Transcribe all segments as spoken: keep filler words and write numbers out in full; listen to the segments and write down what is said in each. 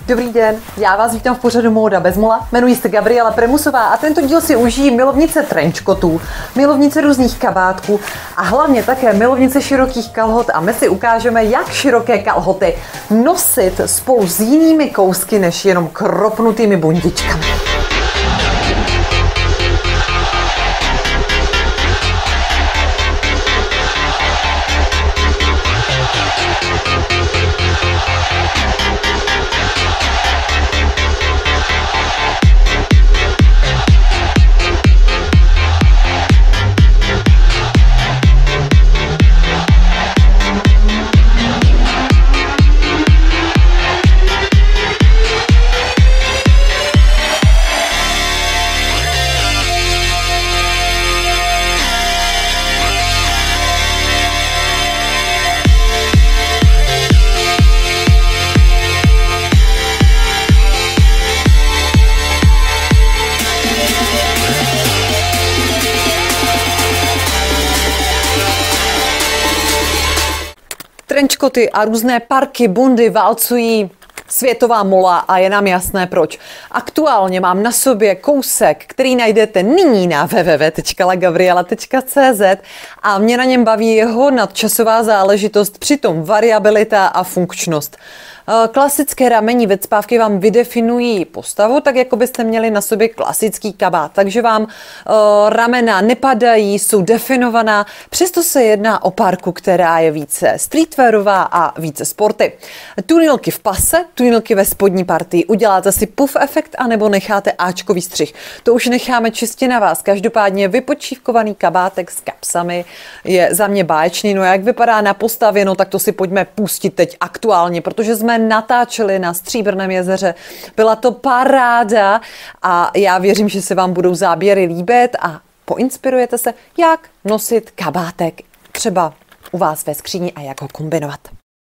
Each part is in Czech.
Dobrý den, já vás vítám v pořadu Móda bez mola, jmenuji se Gabriela Premusová a tento díl si užijí milovnice trenčkotů, milovnice různých kabátků a hlavně také milovnice širokých kalhot a my si ukážeme, jak široké kalhoty nosit spolu s jinými kousky než jenom kropnutými bundičkami. Trenčkoty a různé parky, bundy válcují světová mola a je nám jasné proč. Aktuálně mám na sobě kousek, který najdete nyní na w w w tečka la gabriela tečka c z a mě na něm baví jeho nadčasová záležitost, přitom variabilita a funkčnost. Klasické ramení vecpávky vám vydefinují postavu, tak jako byste měli na sobě klasický kabát. Takže vám uh, ramena nepadají, jsou definovaná, přesto se jedná o parku, která je více streetwearová a více sporty. Tunilky v pase, tunilky ve spodní partii. Uděláte si puff efekt anebo necháte áčkový střih. To už necháme čistě na vás. Každopádně vypočívkovaný kabátek s kapsami je za mě báječný. No jak vypadá na postavě, no tak to si pojďme pustit teď aktuálně, protože jsme natáčeli na Stříbrném jezeře. Byla to paráda a já věřím, že se vám budou záběry líbit a poinspirujete se, jak nosit kabátek třeba u vás ve skříni a jak ho kombinovat.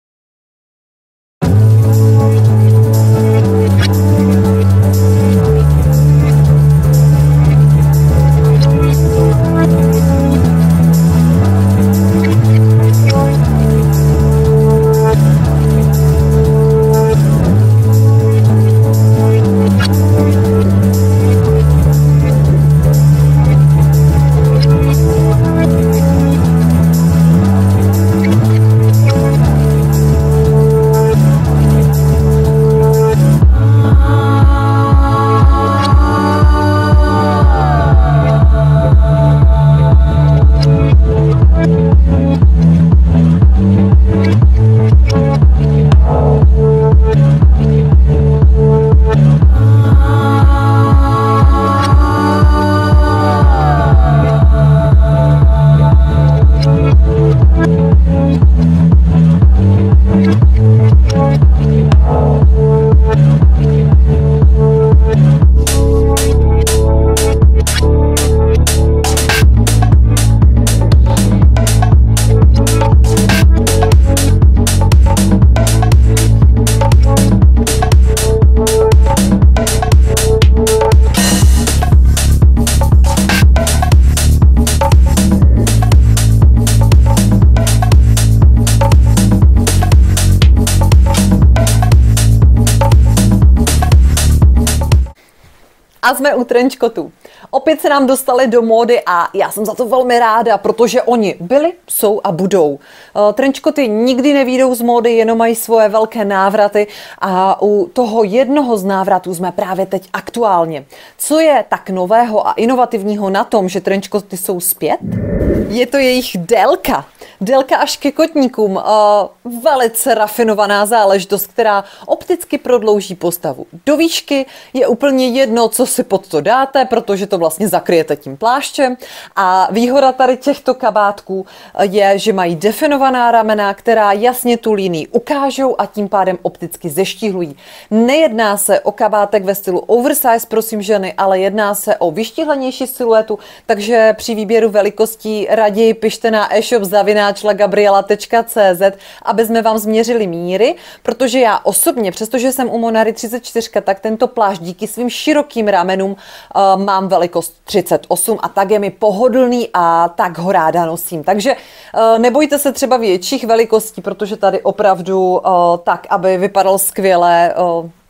A jsme u trenčkotů. Opět se nám dostali do módy a já jsem za to velmi ráda, protože oni byli, jsou a budou. Trenčkoty nikdy nevyjdou z módy, jenom mají svoje velké návraty a u toho jednoho z návratů jsme právě teď aktuálně. Co je tak nového a inovativního na tom, že trenčkoty jsou zpět? Je to jejich délka. Délka až ke kotníkům. Uh, velice rafinovaná záležitost, která opticky prodlouží postavu. Do výšky je úplně jedno, co si pod to dáte, protože to vlastně zakryjete tím pláštěm. A výhoda tady těchto kabátků je, že mají definovaná ramena, která jasně tu linii ukážou a tím pádem opticky zeštíhlují. Nejedná se o kabátek ve stylu oversize, prosím ženy, ale jedná se o vyštíhlenější siluetu, takže při výběru velikostí raději pište na e-shop zavináč la gabriela tečka c z, aby jsme vám změřili míry, protože já osobně, přestože jsem u Monary třicet čtyři, tak tento plášť díky svým širokým ramenům uh, mám velikost třicet osm a tak je mi pohodlný a tak ho ráda nosím. Takže uh, nebojte se třeba větších velikostí, protože tady opravdu uh, tak, aby vypadal skvěle, uh,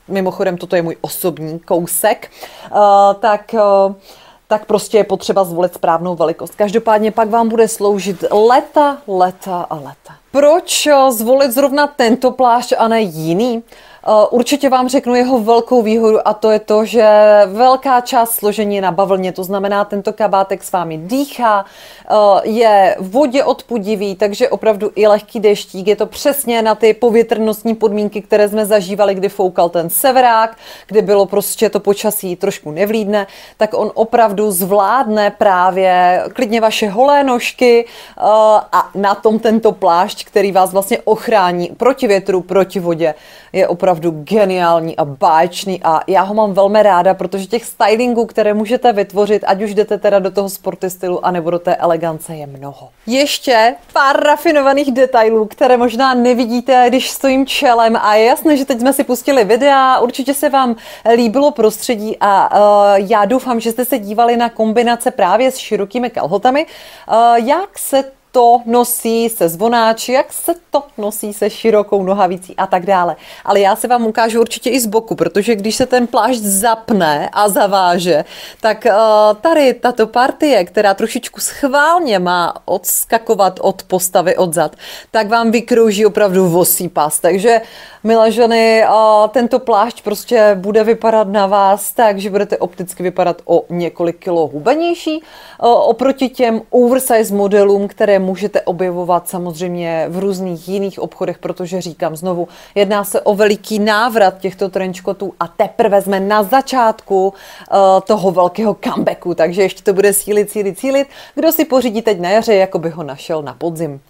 mimochodem toto je můj osobní kousek, uh, tak... Uh, tak prostě je potřeba zvolit správnou velikost. Každopádně pak vám bude sloužit leta, leta a leta. Proč zvolit zrovna tento plášť a ne jiný? Určitě vám řeknu jeho velkou výhodu a to je to, že velká část složení je na bavlně, to znamená, tento kabátek s vámi dýchá, je vodě odpudivý, takže opravdu i lehký deštík, je to přesně na ty povětrnostní podmínky, které jsme zažívali, kdy foukal ten severák, kdy bylo prostě to počasí trošku nevlídné, tak on opravdu zvládne právě klidně vaše holé nožky a na tom tento plášť, který vás vlastně ochrání proti větru, proti vodě, je opravdu geniální a báječný a já ho mám velmi ráda, protože těch stylingů, které můžete vytvořit, ať už jdete teda do toho sporty stylu anebo do té elegance, je mnoho. Ještě pár rafinovaných detailů, které možná nevidíte, když stojím čelem a je jasné, že teď jsme si pustili videa, určitě se vám líbilo prostředí a uh, já doufám, že jste se dívali na kombinace právě s širokými kalhotami. Uh, jak se to nosí se zvonáči, jak se to nosí se širokou nohavicí a tak dále. Ale já se vám ukážu určitě i z boku, protože když se ten plášť zapne a zaváže, tak uh, tady tato partie, která trošičku schválně má odskakovat od postavy odzad, tak vám vykrouží opravdu vosí pas. Takže, milé ženy, uh, tento plášť prostě bude vypadat na vás tak, že budete opticky vypadat o několik kilo hubenější uh, oproti těm oversize modelům, které můžete objevovat samozřejmě v různých jiných obchodech, protože říkám znovu, jedná se o veliký návrat těchto trenčkotů a teprve jsme na začátku uh, toho velkého comebacku, takže ještě to bude sílit, sílit, sílit. Kdo si pořídí teď na jaře, jako by ho našel na podzim.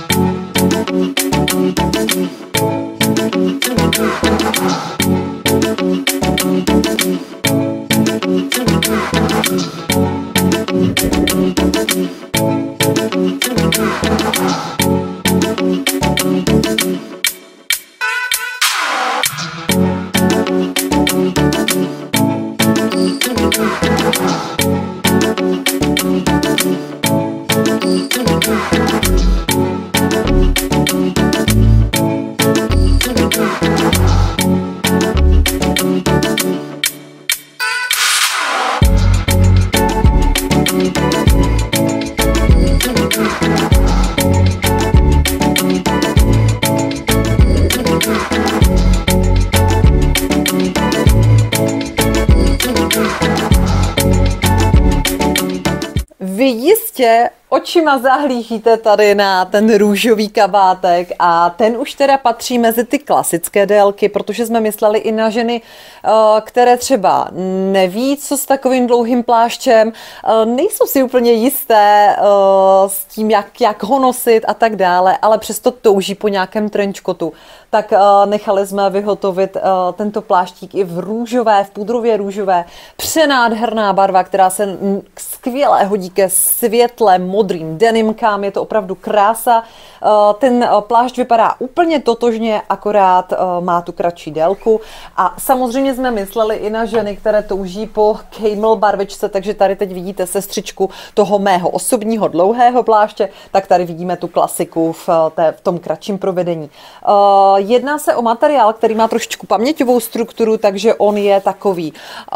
Vy jistě očima zahlížíte tady na ten růžový kabátek a ten už teda patří mezi ty klasické délky, protože jsme mysleli i na ženy, které třeba neví, co s takovým dlouhým pláštěm, nejsou si úplně jisté s tím, jak, jak ho nosit a tak dále, ale přesto touží po nějakém trenčkotu. Tak nechali jsme vyhotovit tento pláštík i v růžové, v pudrově růžové, přenádherná barva, která se skvěle hodí ke světle modrým denimkám, je to opravdu krása. Ten plášť vypadá úplně totožně, akorát má tu kratší délku a samozřejmě jsme mysleli i na ženy, které touží po camel barvičce, takže tady teď vidíte sestřičku toho mého osobního dlouhého pláště, tak tady vidíme tu klasiku v, té, v tom kratším provedení. Jedná se o materiál, který má trošičku paměťovou strukturu, takže on je takový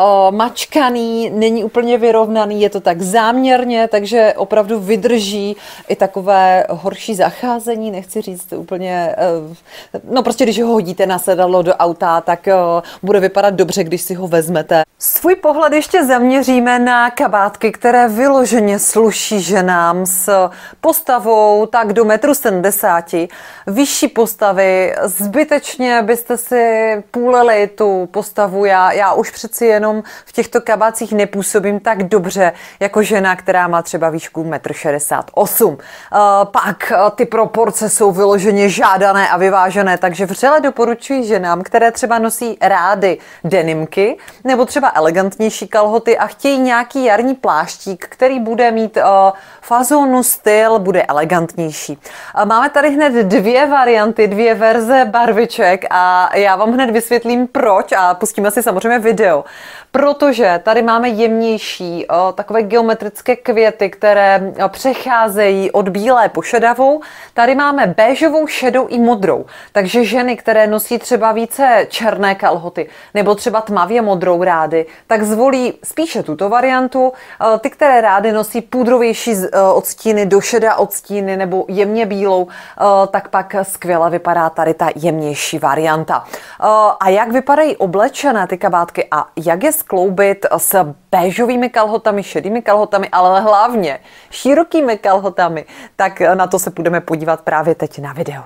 mačkaný, není úplně vyrovnaný, je to tak záměrně, takže opravdu vydrží i takové horší zacházení, nechci říct úplně, no prostě když ho hodíte na sedadlo do auta, tak bude vypadat dobře, když si ho vezmete. Svůj pohled ještě zaměříme na kabátky, které vyloženě sluší ženám s postavou tak do metru sedmdesáti, vyšší postavy, zbytečně byste si půlili tu postavu, já, já už přeci jenom v těchto kabácích nepůsobím tak dobře, jako žena, která má třeba výšku metr šedesát osm. Uh, pak uh, ty proporce jsou vyloženě žádané a vyvážené, takže vřele doporučuji ženám, které třeba nosí rády denimky, nebo třeba třeba elegantnější kalhoty a chtějí nějaký jarní pláštík, který bude mít uh, fazónu, styl, bude elegantnější. Uh, máme tady hned dvě varianty, dvě verze barviček a já vám hned vysvětlím proč a pustíme si samozřejmě video. Protože tady máme jemnější uh, takové geometrické květy, které uh, přecházejí od bílé po šedavou. Tady máme béžovou, šedou i modrou. Takže ženy, které nosí třeba více černé kalhoty nebo třeba tmavě modrou rády, tak zvolí spíše tuto variantu. Ty, které rády nosí půdrovější odstíny do šedá odstíny nebo jemně bílou, tak pak skvěle vypadá tady ta jemnější varianta. A jak vypadají oblečené ty kabátky a jak je skloubit s béžovými kalhotami, šedými kalhotami, ale hlavně širokými kalhotami, tak na to se budeme podívat právě teď na video.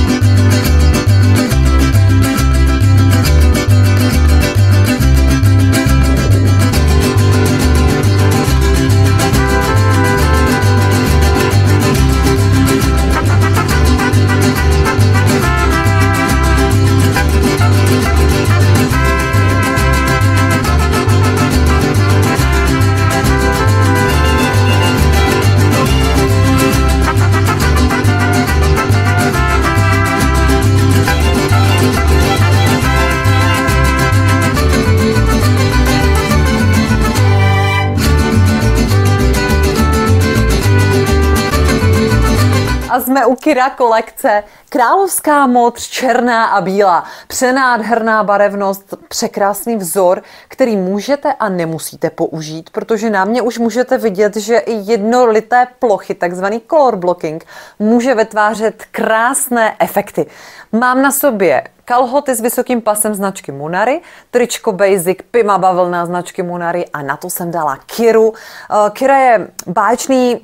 A jsme u Kira kolekce. Královská modř, černá a bílá. Přenádherná barevnost, překrásný vzor, který můžete a nemusíte použít, protože na mě už můžete vidět, že i jednolité plochy, takzvaný color blocking, může vytvářet krásné efekty. Mám na sobě kalhoty s vysokým pasem značky Munari, tričko Basic, Pima bavlna značky Munari a na to jsem dala Kiru. Kira je báječný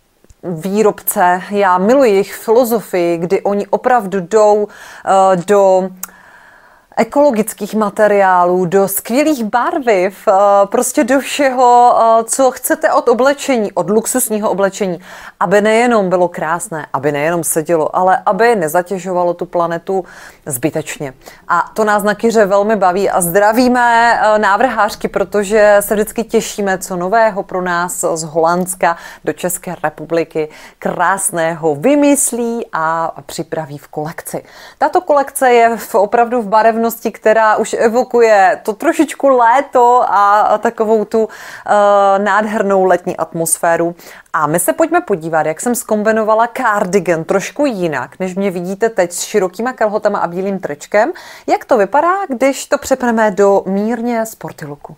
výrobce, já miluji jejich filozofii, kdy oni opravdu jdou uh, do ekologických materiálů, do skvělých barviv, prostě do všeho, co chcete od oblečení, od luxusního oblečení, aby nejenom bylo krásné, aby nejenom sedělo, ale aby nezatěžovalo tu planetu zbytečně. A to nás na Kiře velmi baví a zdravíme návrhářky, protože se vždycky těšíme, co nového pro nás z Holandska do České republiky krásného vymyslí a připraví v kolekci. Tato kolekce je v opravdu v barevnosti, která už evokuje to trošičku léto a takovou tu uh, nádhernou letní atmosféru. A my se pojďme podívat, jak jsem zkombinovala cardigan trošku jinak, než mě vidíte teď s širokýma kalhotama a bílým tričkem. Jak to vypadá, když to přepneme do mírně sporty looku.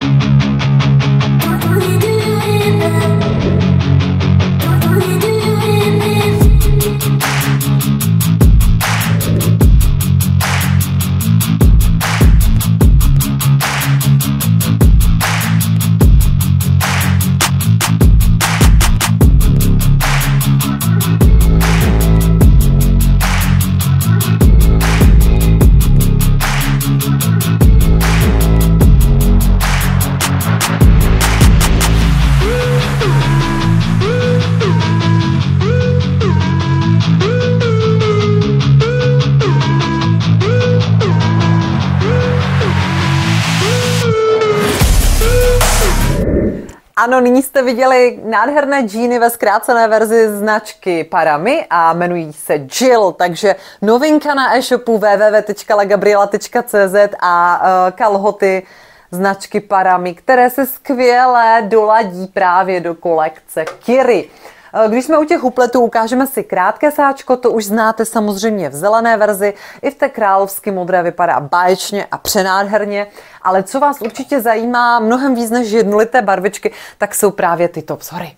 Ano, nyní jste viděli nádherné džíny ve zkrácené verzi značky Parami a jmenují se Jill, takže novinka na e-shopu w w w tečka la gabriela tečka c z a uh, kalhoty značky Parami, které se skvěle doladí právě do kolekce Kiry. Když jsme u těch hupletů, ukážeme si krátké sáčko, to už znáte samozřejmě v zelené verzi, i v té královsky modré vypadá báječně a přenádherně, ale co vás určitě zajímá mnohem víc než jednolité barvičky, tak jsou právě tyto vzory.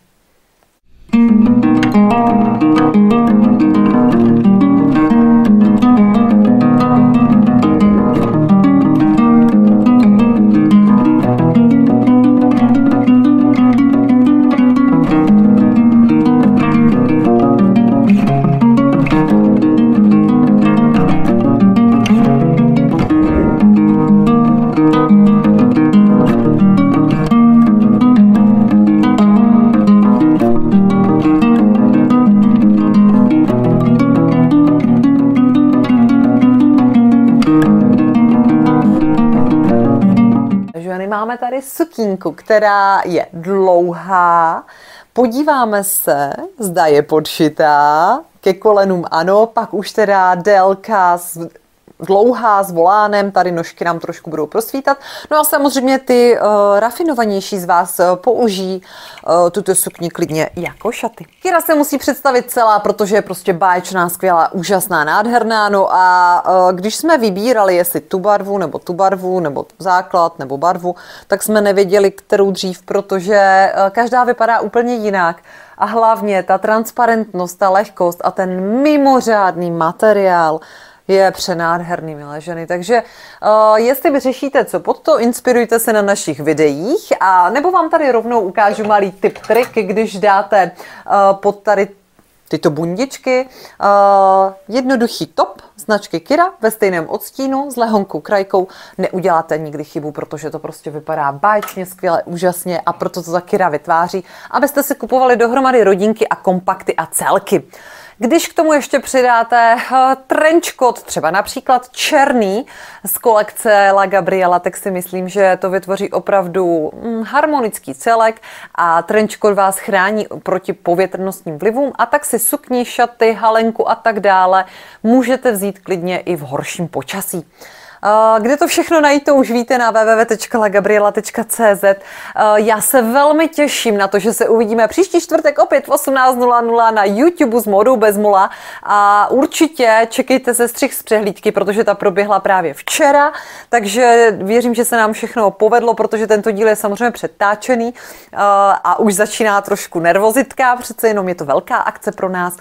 máme tady sukínku, která je dlouhá. Podíváme se, zda je podšitá. Ke kolenům ano, pak už teda délka dlouhá s volánem, tady nožky nám trošku budou prosvítat. No a samozřejmě ty uh, rafinovanější z vás uh, použijí uh, tuto sukni klidně jako šaty. Kira se musí představit celá, protože je prostě báječná, skvělá, úžasná, nádherná. No a uh, když jsme vybírali, jestli tu barvu, nebo tu barvu, nebo základ, nebo barvu, tak jsme nevěděli, kterou dřív, protože uh, každá vypadá úplně jinak. A hlavně ta transparentnost, ta lehkost a ten mimořádný materiál je přenádherný, milé ženy. Takže uh, jestli vy řešíte co pod to, inspirujte se na našich videích a nebo vám tady rovnou ukážu malý tip, trik, když dáte uh, pod tady tyto bundičky uh, jednoduchý top značky Kira ve stejném odstínu s lehonkou krajkou. Neuděláte nikdy chybu, protože to prostě vypadá báječně, skvěle, úžasně a proto to ta Kira vytváří, abyste si kupovali dohromady rodinky a kompakty a celky. Když k tomu ještě přidáte trenčkot, třeba například černý z kolekce La Gabriela, tak si myslím, že to vytvoří opravdu harmonický celek a trenčkot vás chrání proti povětrnostním vlivům a tak si sukni, šaty, halenku a tak dále můžete vzít klidně i v horším počasí. Kde to všechno najít, to už víte na w w w tečka la gabriela tečka c z. Já se velmi těším na to, že se uvidíme příští čtvrtek opět v osmnáct nula nula na YouTube s Módou bez mula a určitě čekejte se střih z přehlídky, protože ta proběhla právě včera, takže věřím, že se nám všechno povedlo, protože tento díl je samozřejmě předtáčený a už začíná trošku nervozitka, přece jenom je to velká akce pro nás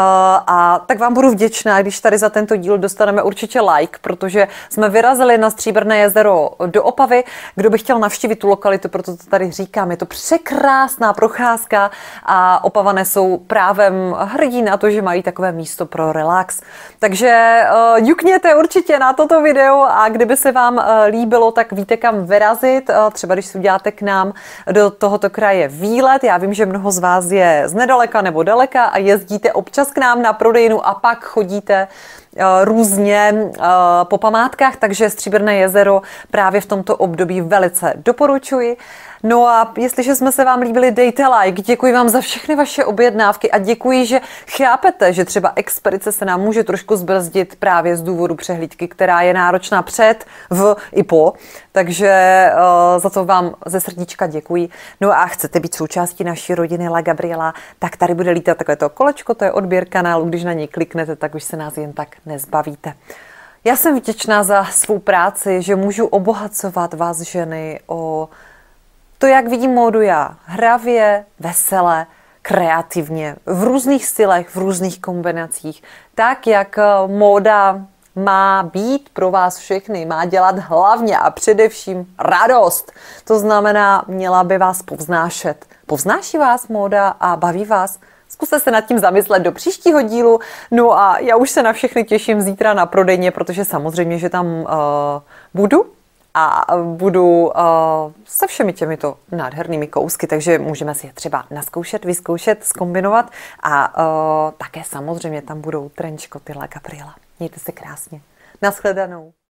a tak vám budu vděčná, když tady za tento díl dostaneme určitě like, protože jsme vyrazili na Stříbrné jezero do Opavy. Kdo by chtěl navštívit tu lokalitu, proto to tady říkám, je to překrásná procházka a Opavané jsou právem hrdí na to, že mají takové místo pro relax. Takže uh, ďukněte určitě na toto video a kdyby se vám uh, líbilo, tak víte kam vyrazit. Uh, třeba když si uděláte k nám do tohoto kraje výlet. Já vím, že mnoho z vás je z nedaleka nebo daleka a jezdíte občas k nám na prodejnu a pak chodíte různě po památkách, takže Stříbrné jezero právě v tomto období velice doporučuji. No a jestliže jsme se vám líbili, dejte like, děkuji vám za všechny vaše objednávky a děkuji, že chápete, že třeba expedice se nám může trošku zbrzdit právě z důvodu přehlídky, která je náročná před, v i po, takže uh, za to vám ze srdíčka děkuji. No a chcete být součástí naší rodiny La Gabriela, tak tady bude lítat takové to kolečko, to je odběr kanálu, když na něj kliknete, tak už se nás jen tak nezbavíte. Já jsem vděčná za svou práci, že můžu obohacovat vás ženy o to, jak vidím módu já, hravě, vesele, kreativně, v různých stylech, v různých kombinacích, tak, jak móda má být pro vás všechny, má dělat hlavně a především radost. To znamená, měla by vás povznášet. Povznáší vás móda a baví vás? Zkuste se nad tím zamyslet do příštího dílu. No a já už se na všechny těším zítra na prodejně, protože samozřejmě, že tam uh, budu. A budu uh, se všemi těmito nádhernými kousky, takže můžeme si je třeba naskoušet, vyzkoušet, zkombinovat a uh, také samozřejmě tam budou trenčkoty La Gabriela. Mějte se krásně. Naschledanou.